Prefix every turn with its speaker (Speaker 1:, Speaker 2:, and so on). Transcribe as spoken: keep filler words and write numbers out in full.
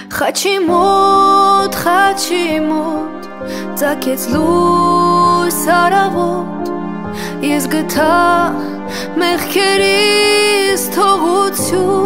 Speaker 1: Խաչի մոտ, խաչի մոտ Ծագեց լույս արավոտ Ես գտա մեղքերիս թողություն